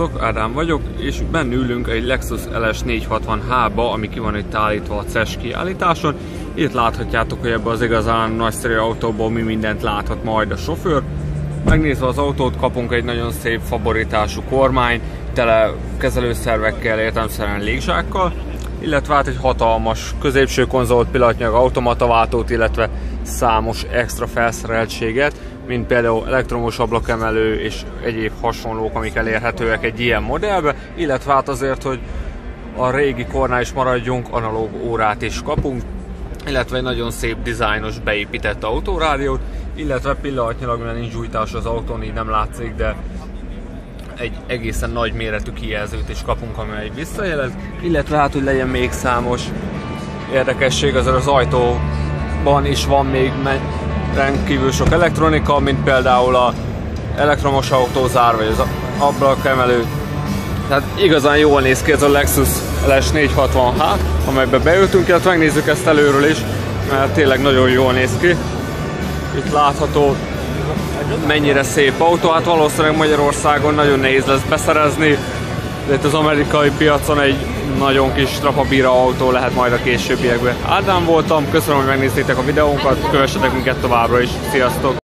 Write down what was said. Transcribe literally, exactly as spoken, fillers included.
Sziasztok, Ádám vagyok, és benne ülünk egy Lexus L S négyszázhatvan H-ba, ami ki van itt állítva a C E S kiállításon. Itt láthatjátok, hogy ebben az igazán nagyszerű autóból mi mindent láthat majd a sofőr. Megnézve az autót, kapunk egy nagyon szép favoritású kormány, tele kezelőszervekkel, értelemszerűen légzsákkal, illetve hát egy hatalmas középső konzolt, pillanatnyilag automataváltót, illetve számos extra felszereltséget, mint például elektromos ablakemelő és egyéb hasonlók, amik elérhetőek egy ilyen modellbe, illetve hát azért, hogy a régi kornál is maradjunk, analóg órát is kapunk, illetve egy nagyon szép dizájnos beépített autórádiót, illetve pillanatnyilag, mert nincs gyújtás az autón, így nem látszik, de egy egészen nagy méretű kijelzőt is kapunk, amely visszajelez, illetve hát, hogy legyen még számos érdekesség, azért az ajtóban is van még rendkívül sok elektronika, mint például a elektromos autózár, vagy az ablakemelő. Tehát igazán jól néz ki ez a Lexus L S négyszázhatvan H, amelybe beültünk, illetve megnézzük ezt előről is, mert tényleg nagyon jól néz ki. Itt látható, mennyire szép autó, hát valószínűleg Magyarországon nagyon nehéz lesz beszerezni, de itt az amerikai piacon egy nagyon kis trapabíra autó lehet majd a későbbiekben. Ádám voltam, köszönöm, hogy megnéztétek a videónkat, kövessetek minket továbbra is, sziasztok!